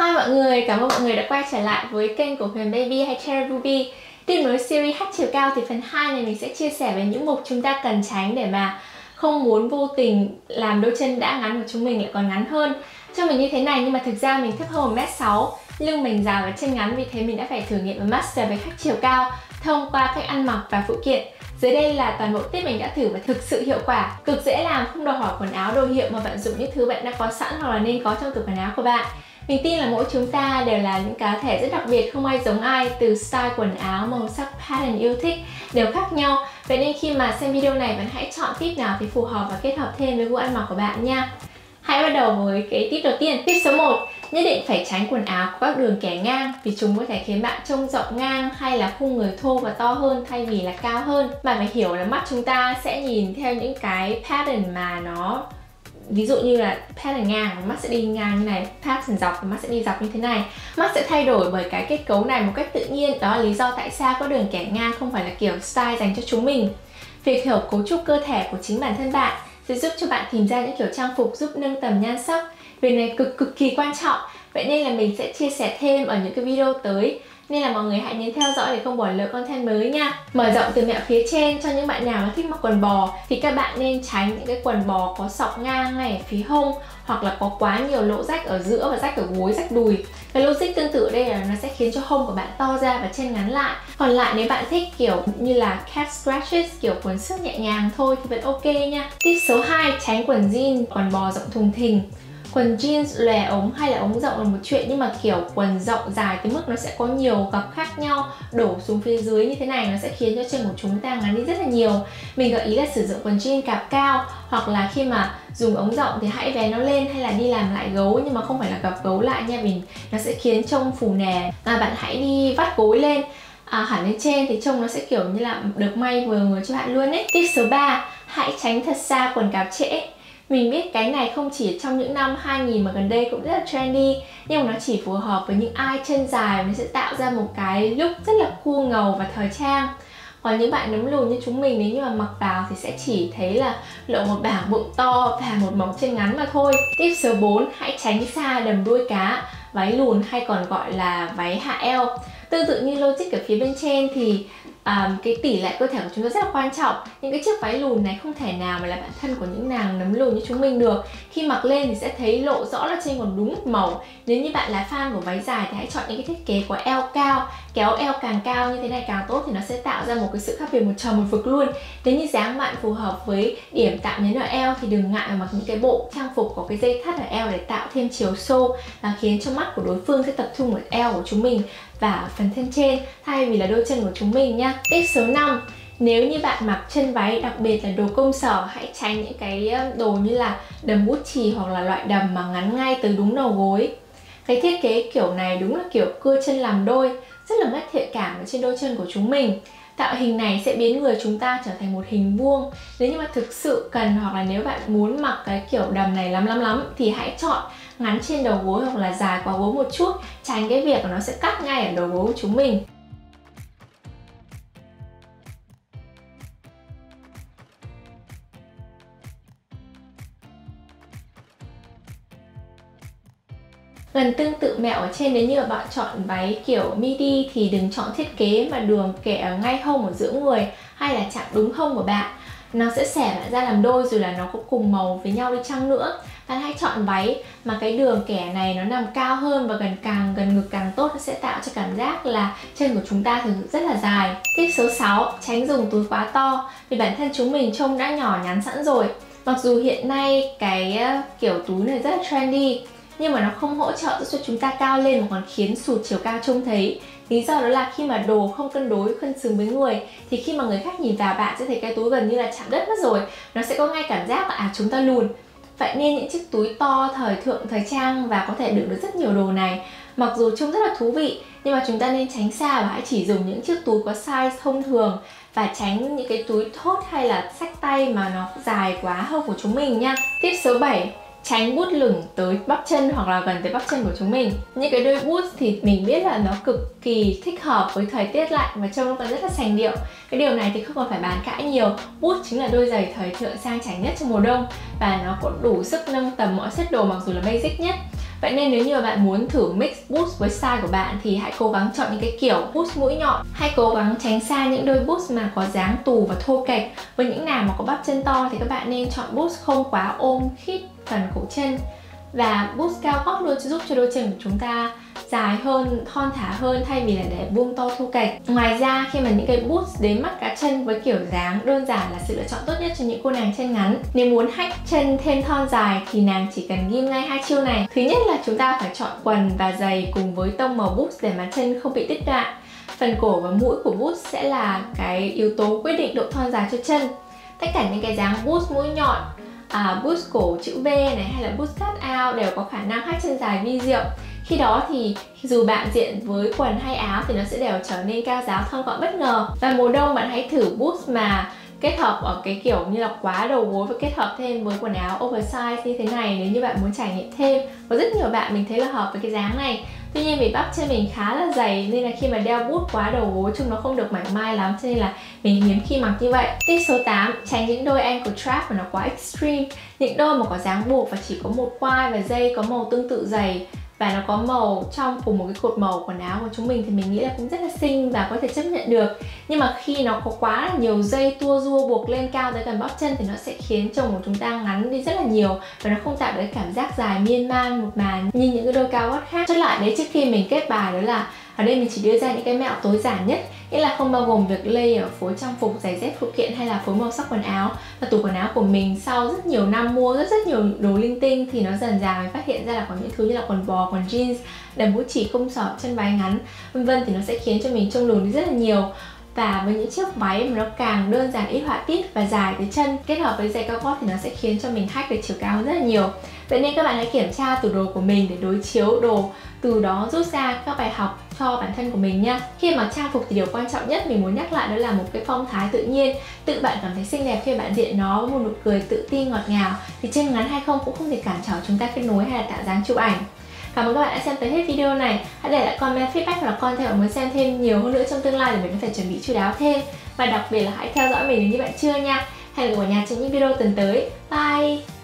Hi mọi người, cảm ơn mọi người đã quay trở lại với kênh của Huyền Baby hay Cherry Ruby. Tiếp nối series H chiều cao thì phần 2 này mình sẽ chia sẻ về những mục chúng ta cần tránh để mà không muốn vô tình làm đôi chân đã ngắn của chúng mình lại còn ngắn hơn. Cho mình như thế này nhưng mà thực ra mình thấp hơn 1m6, lưng mình dài và chân ngắn, vì thế mình đã phải thử nghiệm và master về H chiều cao thông qua cách ăn mặc và phụ kiện. Dưới đây là toàn bộ tip mình đã thử và thực sự hiệu quả, cực dễ làm, không đòi hỏi quần áo đồ hiệu mà vận dụng những thứ bạn đã có sẵn hoặc là nên có trong tủ quần áo của bạn. Mình tin là mỗi chúng ta đều là những cá thể rất đặc biệt, không ai giống ai, từ style quần áo, màu sắc, pattern yêu thích đều khác nhau. Vậy nên khi mà xem video này bạn hãy chọn tip nào thì phù hợp và kết hợp thêm với gu ăn mặc của bạn nha. Hãy bắt đầu với cái tip đầu tiên. Tip số 1. Nhất định phải tránh quần áo có các đường kẻ ngang, vì chúng có thể khiến bạn trông rộng ngang hay là khung người thô và to hơn thay vì là cao hơn. Bạn phải hiểu là mắt chúng ta sẽ nhìn theo những cái pattern mà nó, ví dụ như là pattern ngang, mắt sẽ đi ngang như này, pattern dọc, mắt sẽ đi dọc như thế này. Mắt sẽ thay đổi bởi cái kết cấu này một cách tự nhiên. Đó là lý do tại sao có đường kẻ ngang không phải là kiểu style dành cho chúng mình. Việc hiểu cấu trúc cơ thể của chính bản thân bạn sẽ giúp cho bạn tìm ra những kiểu trang phục giúp nâng tầm nhan sắc. Việc này cực kỳ quan trọng. Vậy nên là mình sẽ chia sẻ thêm ở những cái video tới, nên là mọi người hãy nhớ theo dõi để không bỏ lỡ content mới nha. Mở rộng từ mẹo phía trên, cho những bạn nào mà thích mặc quần bò thì các bạn nên tránh những cái quần bò có sọc ngang này ở phía hông, hoặc là có quá nhiều lỗ rách ở giữa và rách ở gối, rách đùi. Cái logic tương tự ở đây là nó sẽ khiến cho hông của bạn to ra và chân ngắn lại. Còn lại nếu bạn thích kiểu như là calf scratches, kiểu quần xước nhẹ nhàng thôi thì vẫn ok nha. Tip số 2, tránh quần jean, quần bò rộng thùng thình. Quần jeans lòe ống hay là ống rộng là một chuyện, nhưng mà kiểu quần rộng dài tới mức nó sẽ có nhiều gập khác nhau đổ xuống phía dưới như thế này, nó sẽ khiến cho chân của chúng ta ngắn đi rất là nhiều. Mình gợi ý là sử dụng quần jean cạp cao, hoặc là khi mà dùng ống rộng thì hãy vén nó lên hay là đi làm lại gấu, nhưng mà không phải là gập gấu lại nha, vì nó sẽ khiến trông phù nề. Bạn hãy đi vắt gối lên hẳn lên trên thì trông nó sẽ kiểu như là được may vừa người cho bạn luôn ấy. Tip số 3, hãy tránh thật xa quần cạp trễ. Mình biết cái này không chỉ trong những năm 2000 mà gần đây cũng rất là trendy, nhưng mà nó chỉ phù hợp với những ai chân dài, nó sẽ tạo ra một cái look rất là cool ngầu và thời trang. Còn những bạn nấm lùn như chúng mình, nếu như mà mặc vào thì sẽ chỉ thấy là lộ một bảng bụng to và một mỏng chân ngắn mà thôi. Tip số 4, hãy tránh xa đầm đuôi cá, váy lùn hay còn gọi là váy hạ eo. Tương tự như logic ở phía bên trên thì cái tỷ lệ cơ thể của chúng ta rất là quan trọng. Những cái chiếc váy lùn này không thể nào mà là bản thân của những nàng nấm lùn như chúng mình được. Khi mặc lên thì sẽ thấy lộ rõ là trên còn đúng một màu. Nếu như bạn là fan của váy dài thì hãy chọn những cái thiết kế có eo cao, kéo eo càng cao như thế này càng tốt, thì nó sẽ tạo ra một cái sự khác biệt một trời một vực luôn. Nếu như dáng bạn phù hợp với điểm tạo nhấn ở eo thì đừng ngại mà mặc những cái bộ trang phục có cái dây thắt ở eo để tạo thêm chiều sâu và khiến cho mắt của đối phương sẽ tập trung ở eo của chúng mình và phần thân trên thay vì là đôi chân của chúng mình nha. Tip số 5, nếu như bạn mặc chân váy, đặc biệt là đồ công sở, hãy tránh những cái đồ như là đầm bút chì hoặc là loại đầm mà ngắn ngay từ đúng đầu gối. Cái thiết kế kiểu này đúng là kiểu cưa chân làm đôi, rất là mất thiện cảm ở trên đôi chân của chúng mình. Tạo hình này sẽ biến người chúng ta trở thành một hình vuông. Nếu như mà thực sự cần, hoặc là nếu bạn muốn mặc cái kiểu đầm này lắm thì hãy chọn ngắn trên đầu gối hoặc là dài quá gối một chút, tránh cái việc nó sẽ cắt ngay ở đầu gối của chúng mình. Gần tương tự mẹo ở trên, nếu như mà bạn chọn váy kiểu midi thì đừng chọn thiết kế mà đường kẻ ở ngay hông ở giữa người hay là chạm đúng hông của bạn. Nó sẽ xẻ bạn ra làm đôi, dù là nó có cùng màu với nhau đi chăng nữa. Bạn hãy chọn váy mà cái đường kẻ này nó nằm cao hơn và càng gần ngực càng tốt, nó sẽ tạo cho cảm giác là chân của chúng ta thực sự rất là dài. Tip số 6, tránh dùng túi quá to, vì bản thân chúng mình trông đã nhỏ nhắn sẵn rồi. Mặc dù hiện nay cái kiểu túi này rất là trendy, nhưng mà nó không hỗ trợ giúp cho chúng ta cao lên mà còn khiến sụt chiều cao trông thấy. Lý do đó là khi mà đồ không cân đối, cân xứng với người thì khi mà người khác nhìn vào bạn sẽ thấy cái túi gần như là chạm đất mất rồi. Nó sẽ có ngay cảm giác là chúng ta lùn. Vậy nên những chiếc túi to, thời thượng, thời trang và có thể đựng được rất nhiều đồ này, mặc dù trông rất là thú vị, nhưng mà chúng ta nên tránh xa và hãy chỉ dùng những chiếc túi có size thông thường, và tránh những cái túi thốt hay là xách tay mà nó dài quá hơn của chúng mình nha. Tip số 7, tránh bút lửng tới bắp chân hoặc là gần tới bắp chân của chúng mình. Những cái đôi boots thì mình biết là nó cực kỳ thích hợp với thời tiết lạnh và trông nó còn rất là sành điệu. Cái điều này thì không còn phải bàn cãi nhiều. Boot chính là đôi giày thời thượng sang chảnh nhất trong mùa đông và nó có đủ sức nâng tầm mọi set đồ mặc dù là basic nhất. Vậy nên nếu như bạn muốn thử mix boost với style của bạn thì hãy cố gắng chọn những cái kiểu boost mũi nhọn. Hãy cố gắng tránh xa những đôi boost mà có dáng tù và thô kệch. Với những nào mà có bắp chân to thì các bạn nên chọn boost không quá ôm khít phần cổ chân. Và boost cao gót luôn giúp cho đôi chân của chúng ta dài hơn, thon thả hơn thay vì là để buông to thô kệch. Ngoài ra khi mà những cái boost đến mắt cá chân với kiểu dáng đơn giản là sự lựa chọn tốt nhất cho những cô nàng chân ngắn. Nếu muốn hack chân thêm thon dài thì nàng chỉ cần ghim ngay hai chiêu này. Thứ nhất là chúng ta phải chọn quần và giày cùng với tông màu boost để mà chân không bị đứt đoạn. Phần cổ và mũi của boost sẽ là cái yếu tố quyết định độ thon dài cho chân. Tất cả những cái dáng boost mũi nhọn, boost cổ chữ V này hay là boost cut out đều có khả năng hack chân dài vi diệu. Khi đó thì dù bạn diện với quần hay áo thì nó sẽ đều trở nên cao ráo thon gọn bất ngờ. Và mùa đông bạn hãy thử boost mà kết hợp ở cái kiểu như là quá đầu gối và kết hợp thêm với quần áo oversize như thế này nếu như bạn muốn trải nghiệm thêm. Có rất nhiều bạn mình thấy là hợp với cái dáng này. Tuy nhiên vì bắp chân mình khá là dày nên là khi mà đeo boost quá đầu gối trông nó không được mảnh mai lắm, cho nên là mình hiếm khi mặc như vậy. Tip số 8, tránh những đôi ankle trap mà nó quá extreme. Những đôi mà có dáng buộc và chỉ có một quai và dây có màu tương tự giày và nó có màu trong cùng một cái cột màu quần áo của chúng mình thì mình nghĩ là cũng rất là xinh và có thể chấp nhận được. Nhưng mà khi nó có quá là nhiều dây tua rua buộc lên cao tới gần bắp chân thì nó sẽ khiến chồng của chúng ta ngắn đi rất là nhiều và nó không tạo được cái cảm giác dài miên man một màn như những cái đôi cao gót khác. Chốt lại đấy, trước khi mình kết bài đó là ở đây mình chỉ đưa ra những cái mẹo tối giản nhất, nghĩa là không bao gồm việc layer phối trang phục, giày dép phụ kiện hay là phối màu sắc quần áo. Và tủ quần áo của mình sau rất nhiều năm mua rất nhiều đồ linh tinh thì nó dần dà mình phát hiện ra là có những thứ như là quần bò, quần jeans, đầm mũi chỉ, cung sọt, chân váy ngắn vân vân thì nó sẽ khiến cho mình trông lùn đi rất là nhiều. Và với những chiếc váy mà nó càng đơn giản, ít họa tiết và dài tới chân kết hợp với giày cao gót thì nó sẽ khiến cho mình hack được chiều cao rất là nhiều. Vậy nên các bạn hãy kiểm tra tủ đồ của mình để đối chiếu đồ, từ đó rút ra các bài học cho bản thân của mình nha. Khi mà trang phục thì điều quan trọng nhất mình muốn nhắc lại đó là một cái phong thái tự nhiên. Tự bạn cảm thấy xinh đẹp khi bạn diện nó với một nụ cười tự tin ngọt ngào thì chân ngắn hay không cũng không thể cản trở chúng ta kết nối hay là tạo dáng chụp ảnh. Cảm ơn các bạn đã xem tới hết video này. Hãy để lại comment feedback hoặc là content muốn xem thêm nhiều hơn nữa trong tương lai để mình có thể chuẩn bị chu đáo thêm. Và đặc biệt là hãy theo dõi mình nếu như bạn chưa nha. Hẹn gặp lại cả nhà trong những video tuần tới. Bye!